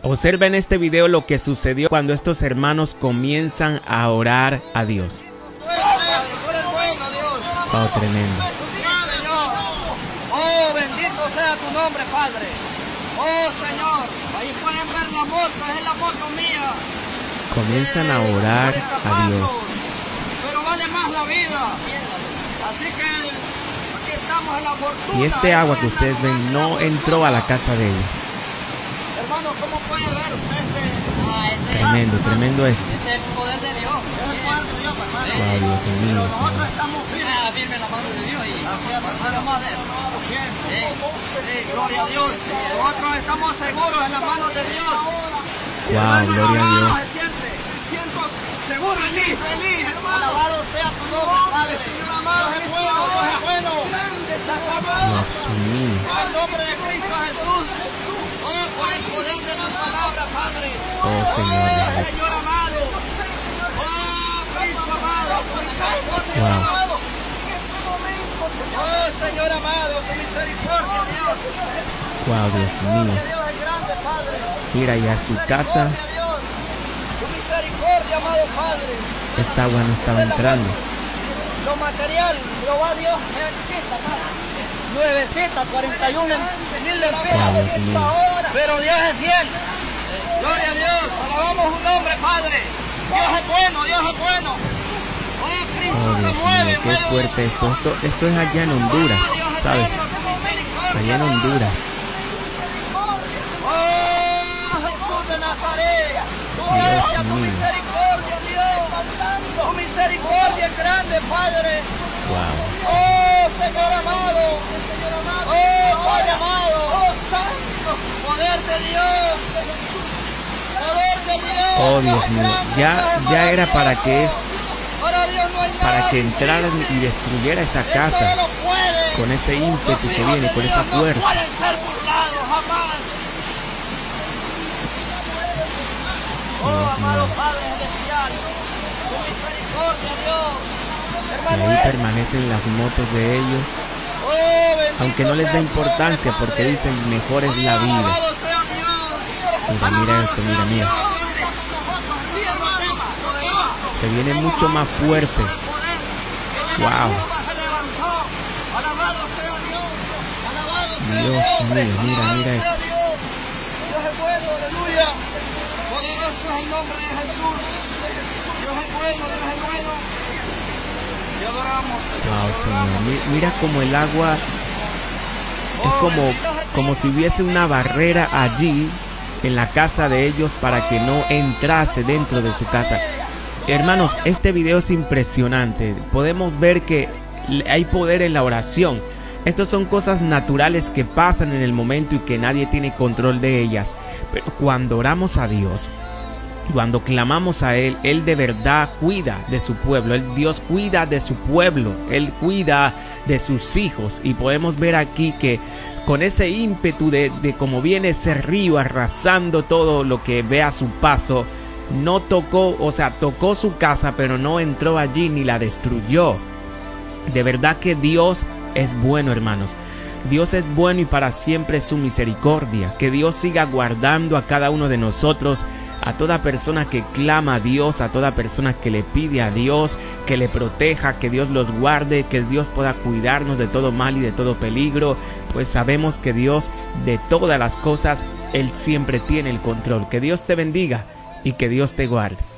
Observa en este video lo que sucedió cuando estos hermanos comienzan a orar a Dios. Oh, tremendo. Oh, bendito sea tu nombre, Padre. Oh, Señor, ahí pueden ver la moto, es la moto mía. Comienzan a orar a Dios. Pero vale más la vida. Así que aquí estamos en la fortuna. Y este agua que ustedes ven no entró a la casa de ellos. Hermano, ¿cómo puede ver usted Tremendo, tremendo esto. Este es el poder de Dios. Es el poder de Dios, hermano. Wow, Dios mío, Nosotros Señor. estamos firmes en la mano de Dios y hermano, más de él. Gloria a Dios. Nosotros estamos seguros en las manos de Dios. Wow, gloria a Dios. Me siento seguro, feliz, hermano. Alabado sea tu nombre, Padre. Dios es bueno, Dios es bueno. Dios mío. En el nombre de Cristo Jesús. Oh, por el poder de tu palabra, Padre. Oh, Señor. Señor amado. Oh, Cristo amado. Wow. Oh, Señor amado, tu misericordia, Dios. Wow, Dios mío. Dios es grande, Padre. Mira, y a su casa Dios. Tu misericordia, amado Padre. esta agua no estaba entrando. Lo material, lo va Dios, nuevecita, 41 mil Wow, Dios mío. pero Dios es fiel. Gloria a Dios, alabamos un nombre, Padre. Dios es bueno, Dios es bueno. Oh, Cristo Oh, se Dios mueve. mío, qué fuerte esto. Esto es allá en Honduras, ¿sabes? Allá en Honduras. Oh, Jesús de Nazaret. Gracias, tu mío. misericordia, Dios. Tu misericordia es grande, Padre. Wow. Oh, Señor amado. Oh, Padre amado. Oh, Santo. Poder de Dios. Poder de Dios. Oh, Dios mío. Ya era para que entraran y destruyera esa casa con ese ímpetu que viene, con esa fuerza. No pueden ser burlados jamás. Oh, amado Padre celestial, tu misericordia, Dios. Y ahí permanecen las motos de ellos, aunque no les da importancia porque dicen mejor es la vida. Mira esto, mira. Se viene mucho más fuerte. Wow. Dios mío, mira esto. Dios es bueno, aleluya. Poderoso es el nombre de Jesús. Dios es bueno, Dios es bueno. Te adoramos, Señor. Wow, Señor. Mira como el agua es como si hubiese una barrera allí en la casa de ellos para que no entrase dentro de su casa. Hermanos, este video es impresionante. Podemos ver que hay poder en la oración. Estas son cosas naturales que pasan en el momento y que nadie tiene control de ellas. Pero cuando oramos a Dios, cuando clamamos a Él, Él de verdad cuida de su pueblo. Dios cuida de su pueblo. Él cuida de sus hijos. Y podemos ver aquí que con ese ímpetu de cómo viene ese río arrasando todo lo que ve a su paso, no tocó, o sea, tocó su casa, pero no entró allí ni la destruyó. De verdad que Dios es bueno, hermanos. Dios es bueno y para siempre es su misericordia. Que Dios siga guardando a cada uno de nosotros, a toda persona que clama a Dios, a toda persona que le pide a Dios, que le proteja, que Dios los guarde, que Dios pueda cuidarnos de todo mal y de todo peligro, pues sabemos que Dios de todas las cosas, Él siempre tiene el control. Que Dios te bendiga y que Dios te guarde.